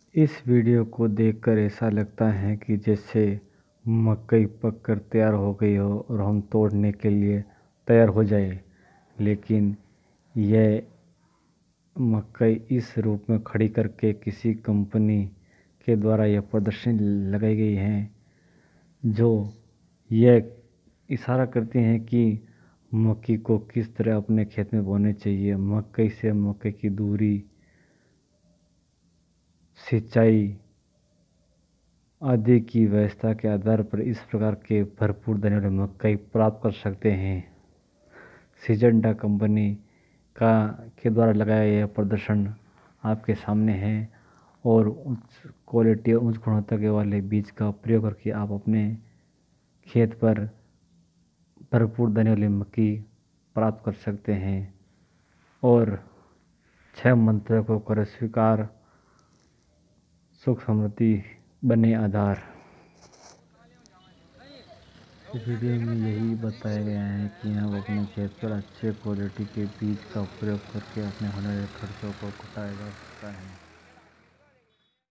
इस वीडियो को देखकर ऐसा लगता है कि जैसे मकई पककर तैयार हो गई हो और हम तोड़ने के लिए तैयार हो जाए, लेकिन यह मकई इस रूप में खड़ी करके किसी कंपनी के द्वारा यह प्रदर्शनी लगाई गई है जो यह इशारा करती हैं कि मक्की को किस तरह अपने खेत में बोने चाहिए। मकई से मकई की दूरी, सिंचाई आदि की व्यवस्था के आधार पर इस प्रकार के भरपूर दाने वाले मकई प्राप्त कर सकते हैं। सिजेंटा कंपनी का के द्वारा लगाया यह प्रदर्शन आपके सामने है और उच्च क्वालिटी और उच्च गुणवत्ता के वाले बीज का प्रयोग करके आप अपने खेत पर भरपूर दाने वाली मक्की प्राप्त कर सकते हैं और 6 मंत्रों को कर स्वीकार, सुख समृद्धि बने आधार। इस वीडियो में यही बताया गया है कि आप अपने खेत पर अच्छे क्वालिटी के बीज का प्रयोग करके अपने होने वाले खर्चों को घटाया जा सकता है।